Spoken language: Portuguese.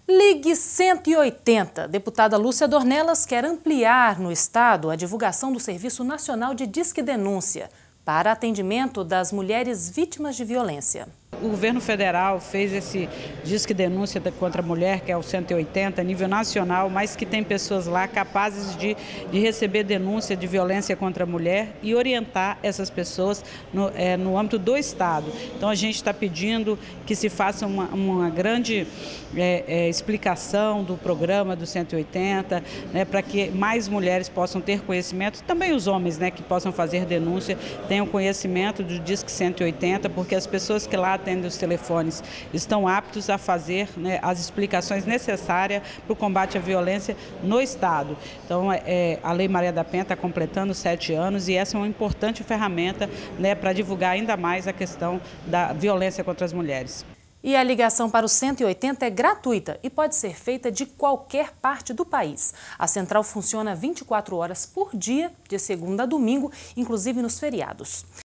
Ligue 180. Deputada Lúcia Dornelas quer ampliar no estado a divulgação do Serviço Nacional de Disque Denúncia para atendimento das mulheres vítimas de violência. O governo federal fez esse Disque Denúncia contra a Mulher, que é o 180, a nível nacional, mas que tem pessoas lá capazes de receber denúncia de violência contra a mulher e orientar essas pessoas no âmbito do Estado. Então a gente está pedindo que se faça uma grande explicação do programa do 180, para que mais mulheres possam ter conhecimento, também os homens, que possam fazer denúncia, tenham conhecimento do Disque 180, porque as pessoas que lá atendem os telefones estão aptos a fazer as explicações necessárias para o combate à violência no Estado. Então, a Lei Maria da Penha está completando 7 anos e essa é uma importante ferramenta para divulgar ainda mais a questão da violência contra as mulheres. E a ligação para o 180 é gratuita e pode ser feita de qualquer parte do país. A central funciona 24 horas por dia, de segunda a domingo, inclusive nos feriados.